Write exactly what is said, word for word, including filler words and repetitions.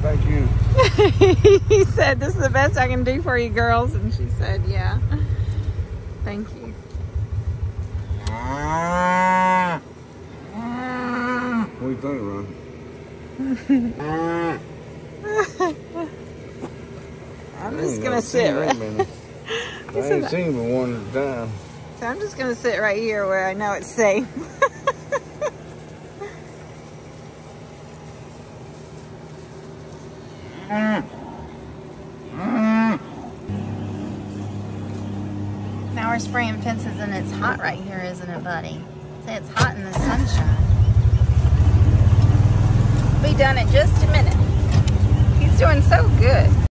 Thank you. He said, this is the best I can do for you girls. And she said, yeah. Thank you. What do you think, Ron? I'm just going to sit right I ain't seen but one at a time. So I'm just going to sit right here where I know it's safe. Now we're spraying fences and it's hot right here, isn't it, buddy? Say it's hot in the sunshine. Be done in just a minute. He's doing so good.